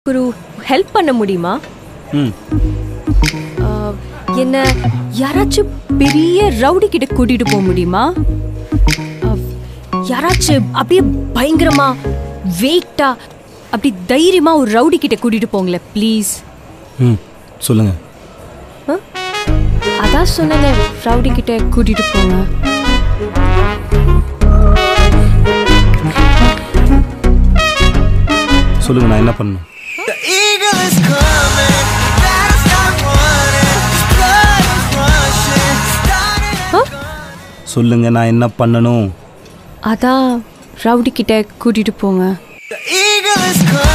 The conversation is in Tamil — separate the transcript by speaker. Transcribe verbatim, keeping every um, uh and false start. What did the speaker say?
Speaker 1: ஒரு ஹெல்ப் பண்ண முடியுமா?
Speaker 2: ம்
Speaker 1: என்ன யாராச்சும் பெரிய ரவுடி கிட்ட கூட்டிட்டு போக முடியுமா? யாராச்சும் அப்படியே பயங்கரமா வெயிட்டா அப்படி தைரியமா ஒரு ரவுடி கிட்ட கூட்டிட்டு போங்களேன் ப்ளீஸ்.
Speaker 2: ம் சொல்லுங்க.
Speaker 1: அதான் சொன்னேன், ரவுடி கிட்ட கூட்டிட்டு போங்க.
Speaker 2: சொல்லுங்க, நான் என்ன பண்ணணும்? சொல்லுங்க, நான் என்ன பண்ணணும்?
Speaker 1: அதான் ரவுடி கிட்ட கூட்டிட்டு போங்க.